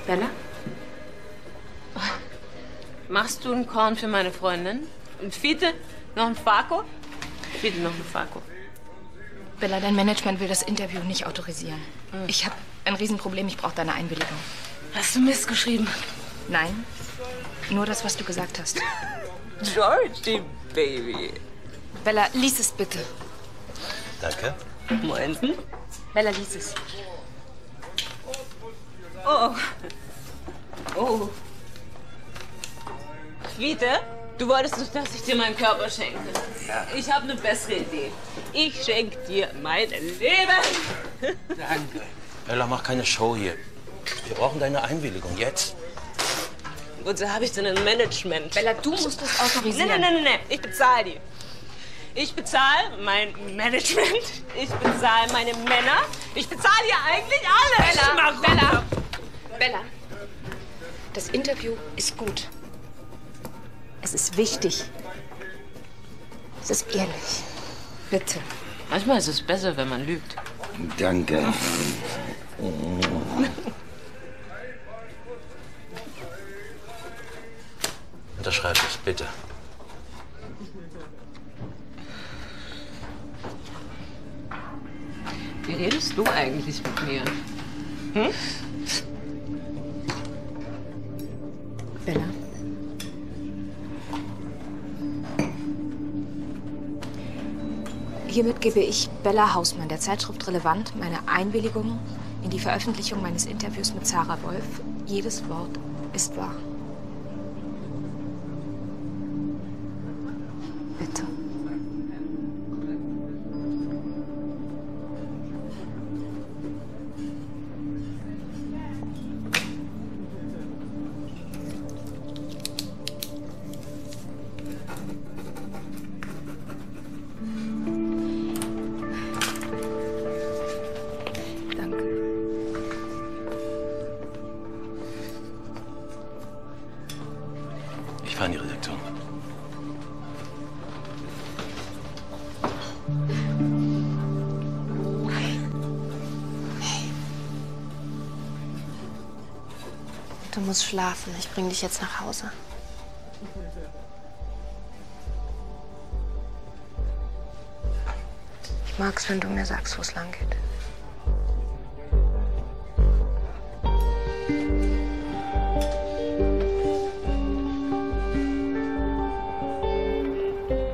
Bella? Machst du ein Korn für meine Freundin? Und Fiete? Noch ein Fako? Fiete, noch ein Fako. Bella, dein Management will das Interview nicht autorisieren. Ich habe ein Riesenproblem, ich brauche deine Einwilligung. Hast du Mist geschrieben? Nein, nur das, was du gesagt hast. Georgie, Baby. Bella, lies es bitte. Danke. Moinsen. Bella, lies es. Oh. Oh. Fiete, du wolltest doch, dass ich dir meinen Körper schenke. Ja. Ich habe eine bessere Idee. Ich schenke dir mein Leben. Danke. Bella, mach keine Show hier. Wir brauchen deine Einwilligung, jetzt. Wozu habe ich denn ein Management? Bella, du musst das autorisieren. Nein. Ich bezahle die. Ich bezahle mein Management. Ich bezahle meine Männer. Ich bezahle hier eigentlich alle. Bella. Das Interview ist gut. Es ist wichtig. Es ist ehrlich. Bitte. Manchmal ist es besser, wenn man lügt. Danke. Unterschreib es, bitte. Wie redest du eigentlich mit mir? Hm? Bella. Hiermit gebe ich Bella Hausmann, der Zeitschrift Relevant, meine Einwilligung in die Veröffentlichung meines Interviews mit Sarah Wolf. Jedes Wort ist wahr. Bitte. Ich fahre in die Redaktion. Du musst schlafen. Ich bring dich jetzt nach Hause. Ich mag's, wenn du mir sagst, wo es lang geht.